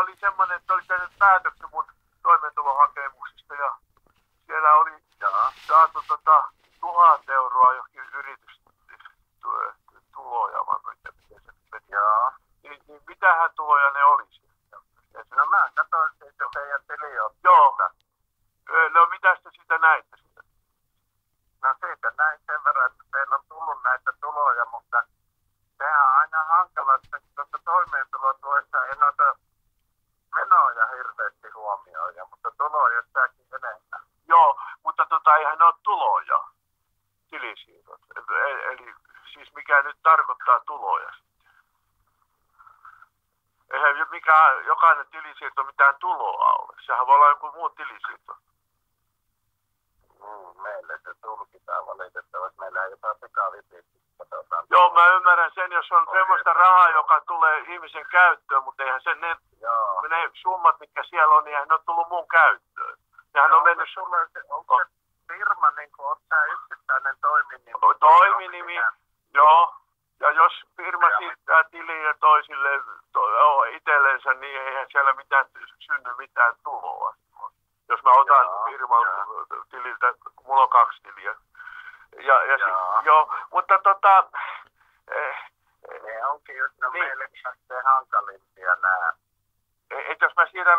oli semmoinen, että oli tehnyt päätöksen mun toimeentulohakemuksista ja siellä oli saatu 1000 euroa johonkin yritystuloja, vai miten se meni. Niin mitähän tuloja ne olisi? No mä katsoin siitä teidän tiliotteesta. Joo. No mitäs te siitä näitte? No siitä näin sen verran, että teillä on tullut näitä tuloja, mutta sehän on aina hankala, että tuossa toimeentulotuessa ei noita menoja hirveästi huomioida, mutta tuloja sitäkin enemmän. Joo, mutta eihän ne ole tuloja, tilisiirrot. Eli siis mikä nyt tarkoittaa tuloja sitten. Eihän jokainen tilisiirto mitään tuloa ole. Sehän voi olla joku muu tilisiirto. Meille se tulkitaan valitettavasti. Meillä ei jotain pikavipit. Joo, mä ymmärrän sen, jos on semmoista rahaa, joka tulee ihmisen käyttöön, mutta eihän se ne summat, mitkä siellä on, niin eihän ne ole tullut mun käyttöön. Nehän on mennyt onko se firma, niin kuin oot sä yksittäinen toiminimi? Toiminimi, joo. Ja jos firma siirtää tiliä toisille itsellensä, niin eihän siellä synny mitään tuloa. Jos mä otan firman tililtä, kun mulla on 2 tiliä. Joo, mutta ne onkin just meille kaikkein hankalimpia nää. Et jos mä siirrän...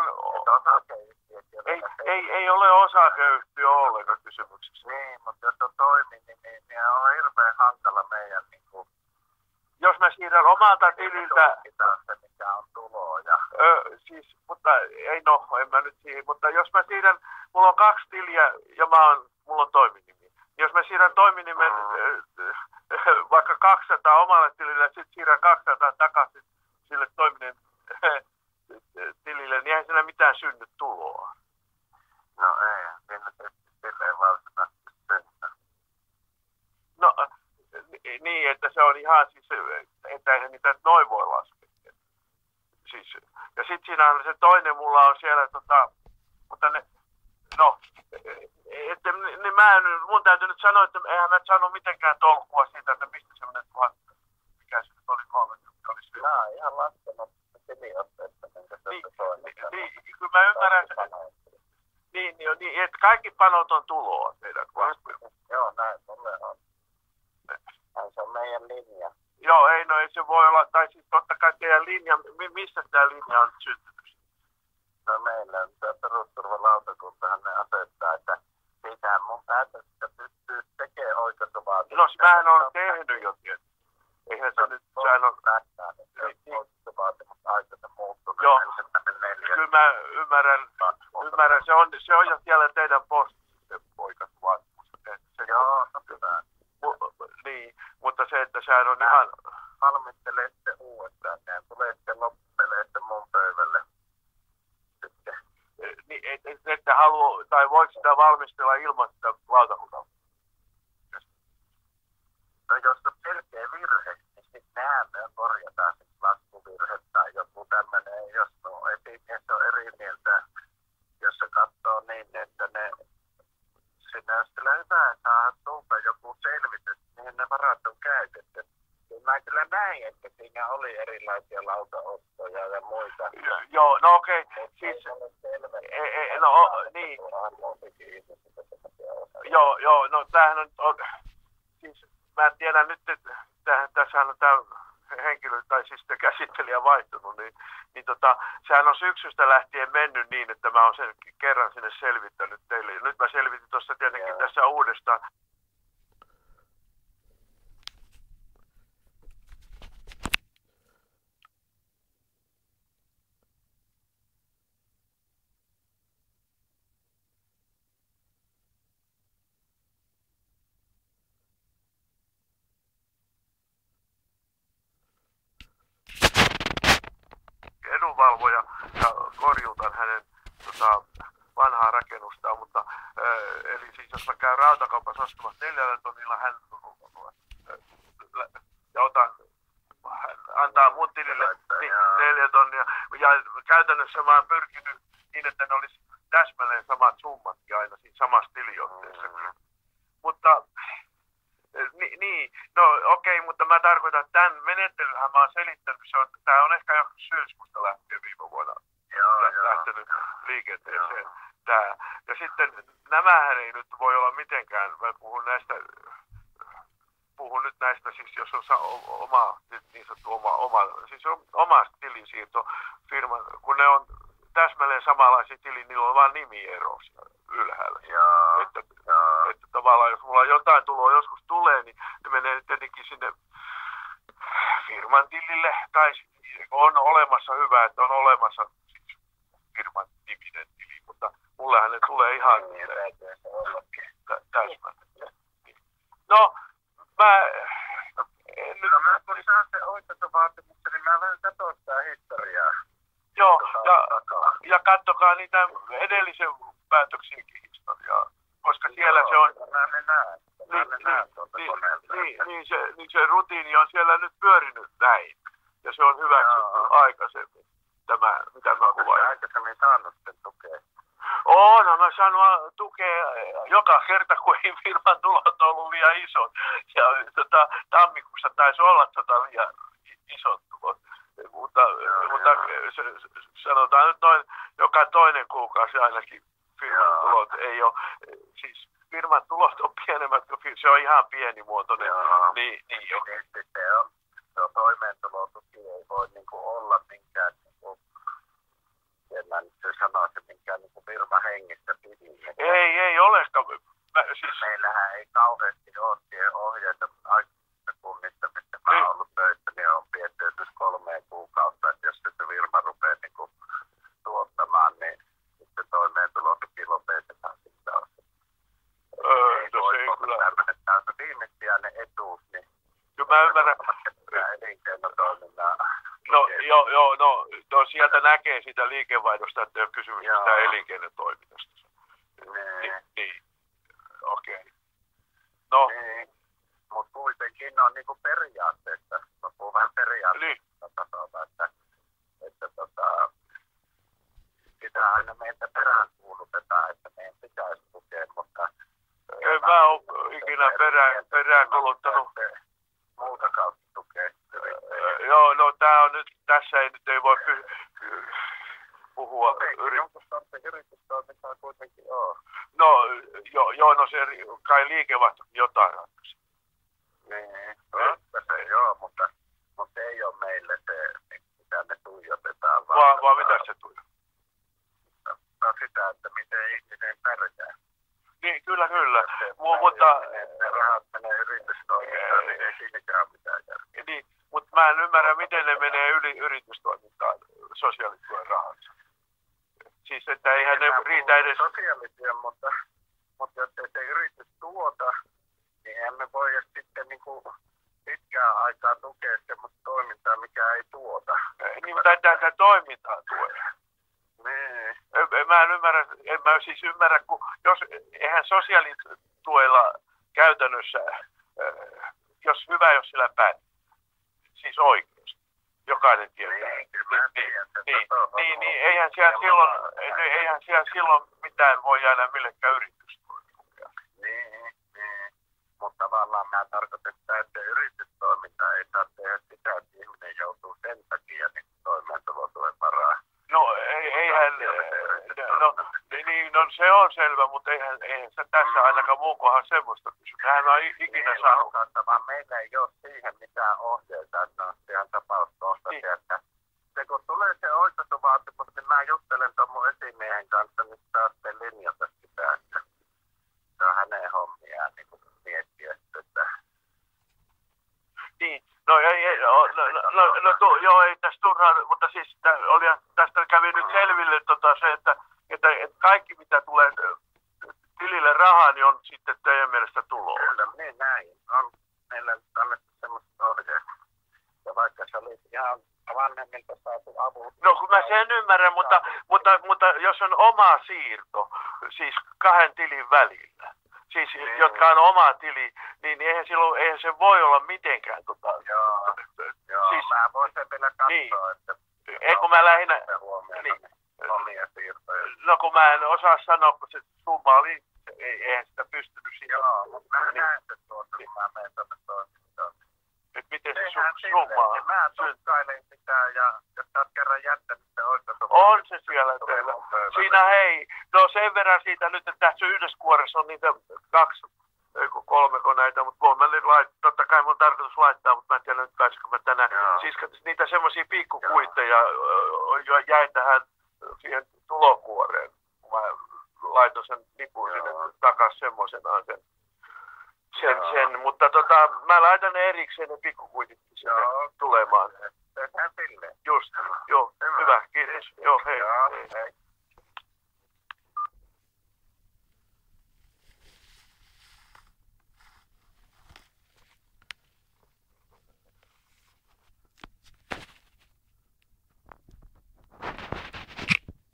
Ei ole osakeyhtiö ollenkaan kysymyksessä. Niin, mutta jos on toiminimi, niin on hirveän hankala meidän niinku... Jos mä siirrän omalta tililtä... Se, mikä on tuloja. Siis, mutta en mä nyt siihen, mutta jos mä siirrän... Mulla on 2 tiliä ja mulla on toiminimi. Jos mä siirrän toiminimen vaikka 200 omalle tilille ja sitten siirrän 200 takaisin sille toiminimen tilille, niin eihän siinä mitään synny tuloa. No ei, siinä tietysti silleen varsinaisesti synny. No niin, että se on ihan siis, että eihän niitä noin voi laskea. Siis, ja sitten siinä on se toinen, mulla on siellä, mutta ne, no, että niin mun täytyy nyt sanoa, että eihän mä sano mitenkään tolkkua siitä, että mistä semmoinen 1000, mikä se nyt oli 30, olisi hyvä. Mä oon ihan laskenut tiliotteesta, minkä se toimii. Niin, kyllä mä ymmärrän, niin, että kaikki panot on tuloa teidän laskuilla. Joo, näin mulle on. Se on meidän linja. Joo, ei se voi olla, tai siis totta kai teidän linja, mistä tämä linja on syntynyt? No meillä on tämä perusturvalautakuntahan ne asettaa, että siitähän mun päätöstä pystyy tekemään oikaisuvaatimuksia. No mähän on tehnyt jo tietysti. Eihän se nyt, sehän on... Oikaisuvaatimus aikaisemmin muuttunut. Joo, kyllä mä ymmärrän, se on jo siellä teidän postissa oikaisuvaatimus. Joo, no hyvä. Niin, mutta se, että sehän on ihan... Valmistelee sitten uudestaan, ne tulee sitten loppupelee sitten mun pöydälle. Niin, että haluaa, tai voiko sitä valmistella ilman sitä lautakuntaa? No jos on selkeä virhe, niin sitten me korjataan sitten laskuvirhe tai joku tämmöinen, jos esimies on eri mieltä, jos se katsoo niin, että sinne on kyllä hyvä, että saadaan tulta joku selvitys, mihin ne varat on käytetty. Mä kyllä näin, että siinä oli erilaisia lautaostoja ja muita. Joo, no okei. Siis, niin. Joo, no tämähän on, siis mä tiedän nyt, että tässähän on tämä henkilö, tai siis käsittelijä vaihtunut, niin sehän on syksystä lähtien mennyt niin, että mä oon sen kerran sinne selvittänyt teille. Nyt mä selvitin tuossa tietenkin tässä uudestaan. Edunvalvoja ja korjuutan hänen vanhaa rakennustaan, mutta eli siis jos mä käyn rautakaupassa ostamassa 4 tonnilla, hän antaa mun tilille 4 tonnia. Ja käytännössä mä oon pyrkinyt niin, että ne olisi täsmälleen samat summatkin aina siinä samassa tiliotteessakin. Mutta niin, no okei, mutta mä tarkoitan, että tämän menettelyhän mä oon selittänyt, tää on ehkä jo syyskuusta lähtien viime vuonna. liikenteeseen. Tää. Ja sitten nämähän ei nyt voi olla mitenkään, mä puhun nyt näistä, siis jos on oma, niin sanottu siis on oma tilisiirtofirman, kun ne on täsmälleen samanlaisia tili, niillä on vaan nimiero siellä ylhäällä. Että tavallaan jos mulla jotain tuloa joskus tulee, niin ne menee tietenkin sinne firman tilille, tai on olemassa hyvä, että on olemassa siis firman niminen tili, mutta mullehan ne tulee ihan täsmälleen. No, kun saan se oikaisuvaatimuksen, niin mä vähän katson sitä historiaa. Joo, ja katsokaa niitä edellisen päätöksienkin historiaa, koska siellä se on... Niin se rutiini on siellä nyt pyörinyt näin, ja se on hyväksytty aikaisemmin, tämä, mitä mä kuvain. Aikaisemmin saanut sitten tukea. No mä saanut tukea joka kerta, kun ei firman tulot ollut liian isot. Ja tammikuussa taisi olla liian isot tulot. Mutta sanotaan nyt noin joka toinen kuukausi ainakin firman tulot ei ole. Siis firman tulot on pienemmät, kun se on ihan pienimuotoinen. Niin jo. Se on toimeentulotuki, ei voi niinku olla minkään niinku, en mä nyt sanoisi minkään niinku firman hengissä pidin. Ei olekaan. Siis... Meillähän ei kauheasti ole siihen ohjeita aikaisemmissa kunnissa, missä mä oon ollut töissä, niin on piettynyt 3 kuukautta, että jos se firma rupeaa niinku tuottamaan, niin sitten toimeentulotuki lopetetaan sitten osin. Ei voi olla tämmöinen viimeissijainen etuus, niin kyllä mä ymmärrän. Elinkeinotoiminnan. No sieltä näkee sitä liikevaihdosta, että ei ole kysymys sitä elinkeinotoiminnasta. Niin. Okei. No. Niin. Mutta kuitenkin on niinku periaatteessa, mä puhun vähän periaatteessa tasolla, että sitä aina meiltä peräänkuulutetaan, että meidän pitäisi tukea, mutta... En mä ole ikinä peräänkuluttanut. Muuta kautta tukea. Joo, no tää on nyt, tässä ei voi puhua. Yritystoimintaa kuitenkin on. No se kai liikevaihto jotain ratkaisi. Niin, mutta ei ole meille se, mitä me tuijotetaan. Vaan mitä se tuijotetaan? No sitä, että miten ihminen pärjää. Niin, kyllä. Mutta... Ne rahat menee yritystoimintaan, niin ei siinäkään mitään järkeä. Niin, mutta mä en ymmärrä, miten ne menee yli yritystoimintaan sosiaalituen rahansa. Siis, että eihän ne riitä edes... Sosiaalityön, mutta jos ei se yritys tuota, niin emme voi sitten niinku pitkään aikaa tukea semmoista toimintaa, mikä ei tuota. Niin, mutta tätä toimintaa tue. Niin. En mä siis ymmärrä, kun eihän sosiaalituella käytännössä, jos sillä päättää, siis oikeus, jokainen tietää. Niin, eihän siellä silloin mitään voi jäädä millekään yritystoimintaan. Niin, mutta tavallaan mä tarkoitan sitä, että yritystoiminta ei saa tehdä sitä, että ihminen joutuu sen takia niin toimeentulotuen varaan. No eihän, no se on selvä, mutta eihän se tässä ainakaan muukohan semmoista kysy. Hän on ikinä saanut. Vaan meillä ei ole siihen mitään ohjeita, että on ihan tapauskohtaisia. Että se kun tulee se oikaisuvaatimus, niin mä juttelen tuon mun esimiehen kanssa, niin saatte linjata sitä, että se on hänen hommiaan niin miettiä sitä. Niin. Ei tässä turhaan, mutta siis tästä kävi nyt selville se, että kaikki mitä tulee tilille rahaa, niin on sitten teidän mielestä tuloa. Kyllä, niin näin. On meillä annettu semmoista ohjeesta. Ja vaikka se oli ihan vanhemmilta saatu avun. No kun mä sen ymmärrän, mutta jos on oma siirto, siis 2 tilin välillä, siis jotka on oma tili, niin eihän se voi olla mitenkään Joo, siis, mä voin sen vielä katsoa, niin. että... Ei kun mä lähinnä... Omia siirtoja. No kun mä en osaa sanoa, kun se summa oli, eihän sitä pystynyt siitä. Joo, mutta mä näen sen tuossa, kun mä menen tuonne toimistoon. Nyt miten se summa on? Mä tukkailen sitä ja jos sä oot kerran jättänyt se oikeastaan. On se siellä teillä. Siinä hei, no sen verran siitä nyt, että tässä yhdessä kuoressa on niitä 2, 3 näitä, mutta totta kai mun on tarkoitus laittaa, mutta mä en tiedä nyt pääsikö mä tänään. Siis niitä semmoisia pikkukuitteja jäi tähän siihen tulokuoreen. Mä laitoin sen nipun sinne takas semmoisenaan sen. Mutta mä laitan ne erikseen ne pikkukuitit sinne tulemaan. Tehdään silleen. Just, joo, hyvä, kiitos. Joo, hei.